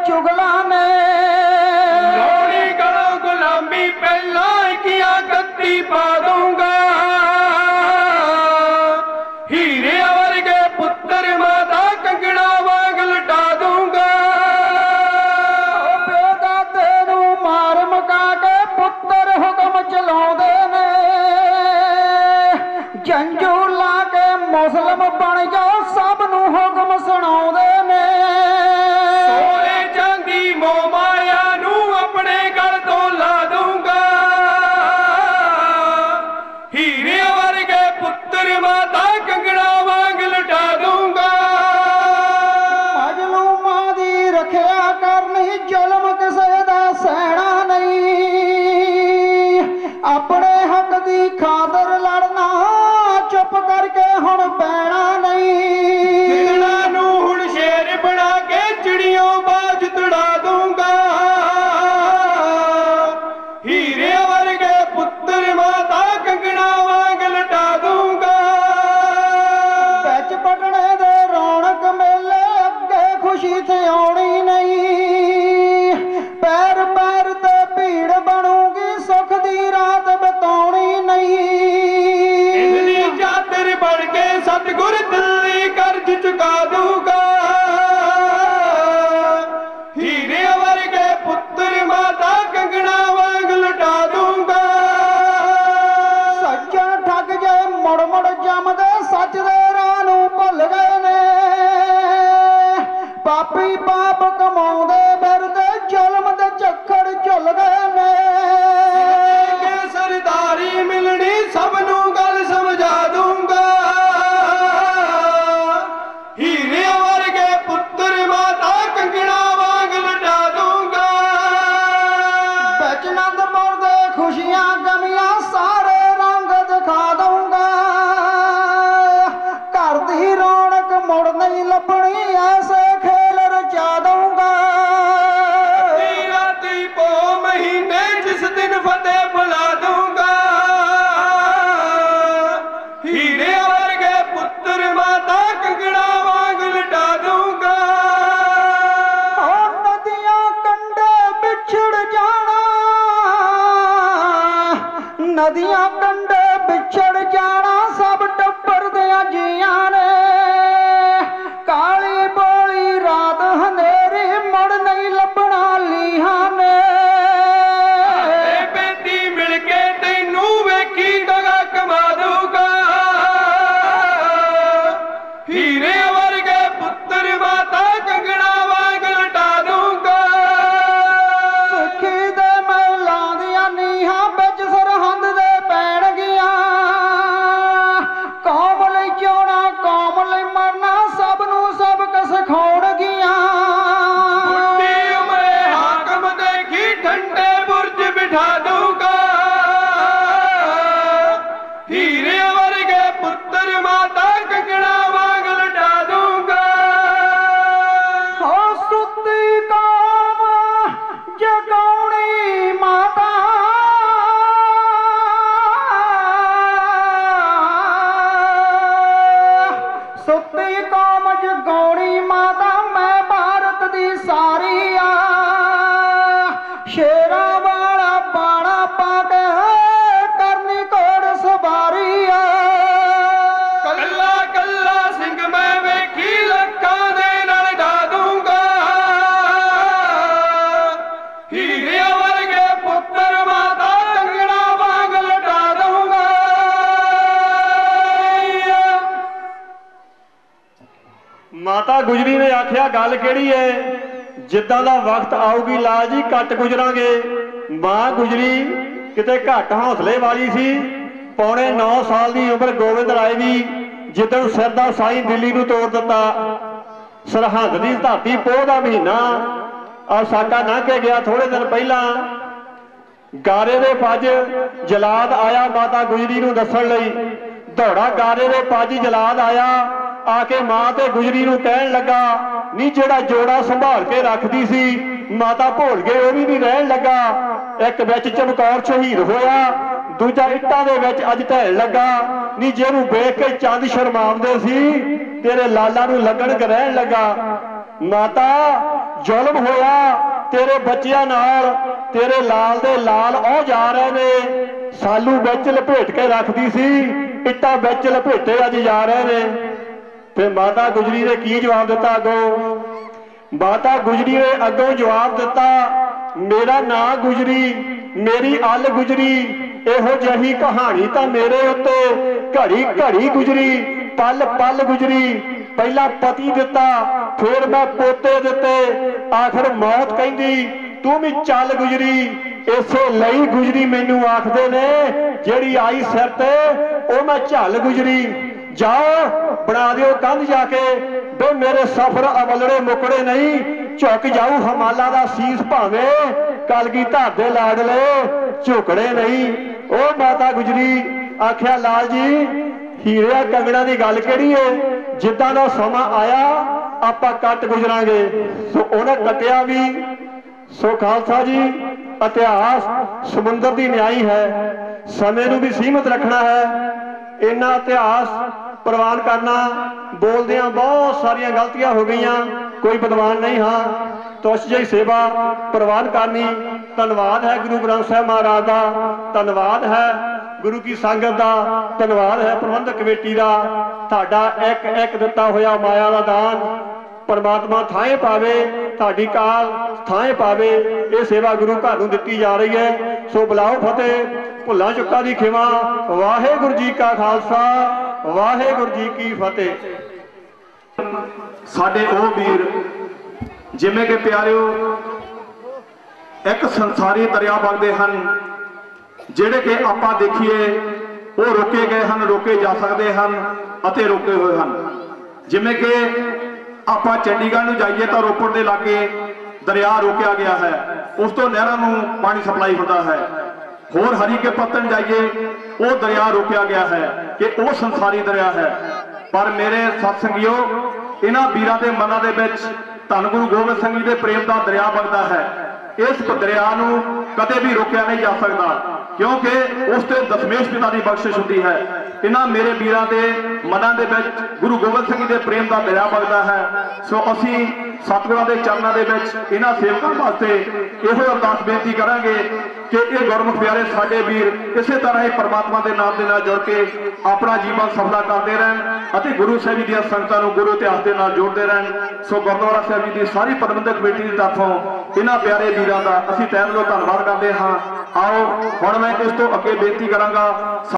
चुगला ने लोड़ी गलों गुलामी पहला किया गद्दी पा दूंगा हीरे वर्गे पुत्र माता कंगना वांग लटा दूंगा दादे नू मार मका के पुत्र हुक्म चलाउंदे ने जंजू ला के मुस्लिम बन जाओ सब नू हुक्म सुनाउंदे ने सोने चांदी मोह माया नू अपने गल तो ला दूंगा हीरे वर्गे पुत्र माता कंगना वांग लटा दूंगा मजलूमां दी रखिया करनी जुल्म किसे दा सहना नहीं अपने हक दी खातर लड़ना चुप करके हुण पैना नहीं कितना नू हुण शेर बना के चिड़ियों बाज तुड़ा दूंगा हीरे वर्गे पुत्र माता कंगना वांग लटा दूंगा बिच पटने दे रौनक मेले अगे खुशी थे आउणी नहीं पैर पैर ते भीड़ बनूगी सुख दी रात बताउणी नहीं चादर बन के सतगुर दिल्ली कर्ज चुका दूंगा हीरे वर्गे पुत्र माता कंगना वांग लुटा दूंगा सज्जन ठग जाए मुड़ मुड़ जमदे सच दे राह नूं भुल गए ने पापी पाप कमाउंदे फिरदे जुल्म दे झक्खड़ झुल गए ने के सरदारी मिलनी सबनू गल समझा दूंगा हीरे वर्गे पुत्र माता कंगना वांग लुटा दूंगा बिच आनंदपुर दे खुशियां गमियां सारे रंग दिखा दूंगा घर दी रौनक मुड़ नहीं लभनी ऐसे खेल रचा दूंगा राती पो महीने जिस दिन फतेह बुला दूंगा हीरे वर्गे पुत्र माता कंगना वांग लुटा दूंगा और नदियां कंढे बिछड़ जाना नदियां कंढे बिछड़ जाना सब टब्बर दियां जियां ने काली बोली रात हनेरी मुड़ नहीं लभना लीहां ने बेटी मिल के तैनू वेखी दगा कमा दूंगा हीरे वर्गे पुत्र माता कंगना वांग लुटा दूंगा सिੱਖੀ ਦੇ ਮਹਿਲਾਂ ਦੀਆਂ ਨੀਹਾਂ ਵਿੱਚ ਸਰਹੰਦ ਦੇ ਪੈਣਗੀਆਂ ਕੌਮ ਲਈ ਜਿਉਣਾ ਕੌਮ ਲਈ ਮਰਨਾ ਸਭ ਨੂੰ ਸਬਕ ਸਿਖਾਉਣਗੀਆਂ बुढ़ी उम्रे हाकम देखी ठंडे बुर्ज बिठा दूंगा हीरे वर्गे पुत्र माता कंगना वांग लुटा दूंगा ਹੋ ਸੁੱਤੀ ਕੌਮ ਜਗਾਉਣੀ ਮਾਤਾ ਸੁੱਤੀ ਕੌਮ ਜਗਾਉਣੀ ਮਾਤਾ ਮੈਂ ਭਾਰਤ ਦੀ ਸਾਰੀ ਆ ਸ਼ੇਰਾਂ ਵਾਲਾ ਬਾਣਾ ਪਾ ਕੇ ਕਰਨੀ ਘੋੜ ਸਵਾਰੀ ਆ कल्ला कल्ला सिंह मैं वेखी लखां दे नाल ढा दूंगा हीरे वर्गे पुत्र माता कंगना वांग लुटा दूंगा माता गुजरी ने आख्या गल केड़ी है जिद्दां दा वक्त आऊगी लाल जी कट गुजरांगे मां गुजरी किते घट हौसले वाली सी पौने 9 साल की उम्र गोविंद राय भी जिदन सिर दा साई दिल्ली नूं तोड़ दिता सरहंद की धरती पोह का महीना और साडा लंघ के गया थोड़े दिन पहला गारे दे पज जलाद आया माता गुजरी नूं दस्सण लई दौड़ा गारे दे पज जलाद आया आके मां ते गुजरी नूं कहण लगा नी जेड़ा जोड़ा संभाल के रखदी सी माता भुल गए वो भी नहीं रहन लगा एक विच चमकौर शहीद होया दूजा इट्टां दे विच अज ढहण लगा नी जिहनूं वेख के चंद शर्माउंदे सी तेरे लाला नूं लगन ग्रहण लगा। माता जुल्म होया तेरे बच्चियां नाल, तेरे लाल दे लाल औ जा रहे ने, सालू विच लपेट के रखदी सी, इट्टां विच लपेटे अज जा रहे ने। फिर माता गुजरी ने की जवाब दिता अगों? माता गुजरी ने अगों जवाब दिता, मेरा ना गुजरी, मेरी अल गुजरी, इहो जही कहानी तो मेरे उत्ते घड़ी घड़ी गुजरी, पल पल गुजरी। पहला पति दिता, फिर मैं पोते दिते, आखिर मौत कहंदी तू भी चल गुजरी। इसे लई गुजरी मैनू आखदे ने, जेड़ी आई सिर ते ओ मैं झल गुजरी। जाओ बना दिओ कंध जाके, बे मेरे सफर अवलड़े मुकड़े नहीं, झुक जाऊ हमाला दा सीस भावे, कलगी धर दे लाडले झुकड़े नहीं। ओ माता गुजरी आख्या लाल जी हीरे कंगड़ा की गल केड़ी है, जिद्दां दा समा आया आपां कट गुजरांगे। सो उन्हें कटिया भी। सो खालसा जी इतिहास समुंदर की न्याई है, समय नूं भी सीमित रखना है। इन्ना इतिहास प्रवान करना बोलदियां बहुत सारिया गलतियां हो गई, कोई विद्वान नहीं हाँ, तुस जी सेवा प्रवान करनी। धन्यवाद है गुरु ग्रंथ साहिब महाराज का, धन्यवाद है गुरु की संगत का, धन्यवाद है प्रबंधक कमेटी का। तुहाडा एक एक दिता होया माया का दान परमात्मा थाए पावे, तुहाडी काल थाए पावे। ये सेवा गुरु घर नूं दित्ती जा रही है। सो बुलाओ फतेह, भुल्लां चुक्कां दी खिमा। वाहिगुरू जी का खालसा, वाहिगुरू जी की फतेह। साडे ओ वीर जिवें कि प्यारिओ एक संसारी दरिया वगदे हन, जिहड़े कि आपां देखीए वो रोके गए हैं, रोके जा सकते हैं अते रोके हुए हैं। जिवें कि आपां चंडीगढ़ नूं जाइए तो रोपड़ दे लागे दरिया रोकिया गया है, उस तो नहरां नूं पानी सप्लाई होता है। होर हरी के पत्तन जाइए वो दरिया रोकिया गया है कि वो संसारी दरिया है। पर मेरे सत्संगियों इन्हां वीरां दे मनां दे विच धन गुरु गोबिंद सिंह जी दे प्रेम का दरिया वगदा है। इस दरिया नूं कदे भी रोकिया नहीं जा सकता, क्योंकि उसते दशमेश पिता की बख्शिश होती है। इन्हां मेरे वीरां दे मनां दे विच गुरु गोबिंद सिंह जी दे प्रेम का दरिया वगदा है। सो असीं सतगुरां दे चरणों दे विच इन्हां सेवकां वास्ते इहो अरदास बेनती करांगे कि ये गुरमुख प्यारे साडे वीर इस तरह ही परमात्मा के नाम के नाल जुड़ के अपना जीवन सफला करते रहन अते गुरु साहिब दी संगतां नूं गुरु इतिहास के नाल जोड़ते रहन। सो गुरुद्वारा साहिब जी की सारी प्रबंधक कमेटी की तरफों इन्हां प्यारे वीरां दा असीं तहे दिलों धन्नवाद करते हाँ। आओ हुण मैं इस तो अगे बेनती करांगा।